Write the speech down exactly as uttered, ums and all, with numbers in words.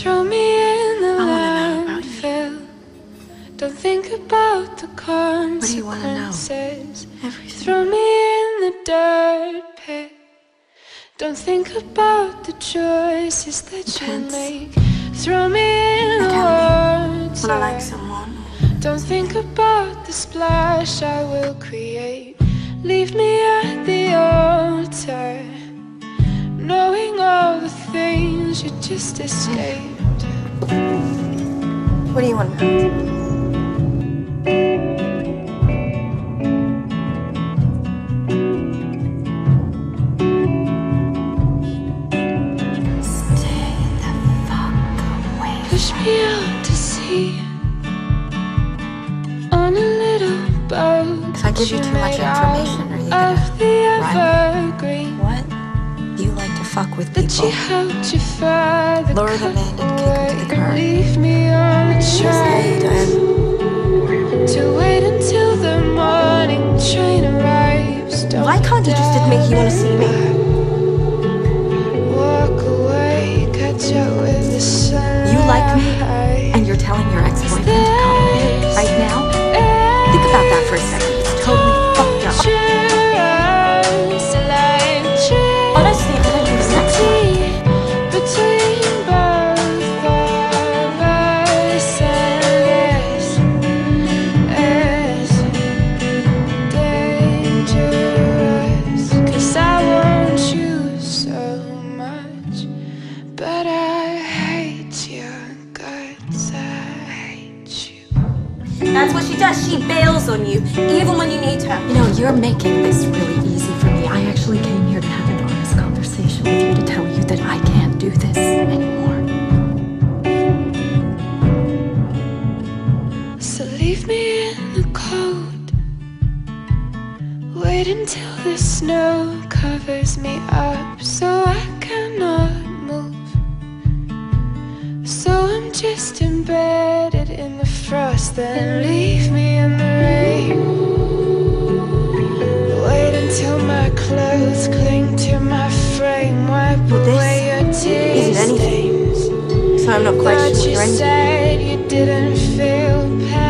Throw me in the landfill. Don't think about the consequences. What do you want to know? Everything. Throw me in the dirt pit. Don't think about the choices that you make. Throw me in the water. When I like someone. Don't think about the splash I will create. Leave me at the altar, knowing all the things you just escaped. What do you want to know? Push me out to sea on a little boat. If I give you too much information, are you gonna run? What? You like to fuck with people. Lure them in and kick them to the curb. Leave me on the train to wait until the morning train arrives. Why can't you just admit you want to see me? Walk away, catch up with the sun. You like me, and you're telling your ex-boyfriend to come in right now? Think about that for a second. It's totally fucked up. Honestly, I don't think that's right. Between both of us, and yes, it's dangerous. 'Cause I want you so much, but I hate your guts. I hate you. That's what she does. She bails on you, even when you need her. You know, you're making this really easy for me. I actually came here to have an honest conversation with you to tell you that I can't do this anymore. So leave me in the cold. Wait until the snow covers me up so I cannot move. So I'm just embedded in the frost. Then leave me in the rain. Wait until my clothes cling to my frame. Wipe Well, this away your tear isn't anything. stains. So I'm not quite But sure you you're into. said you didn't feel pain.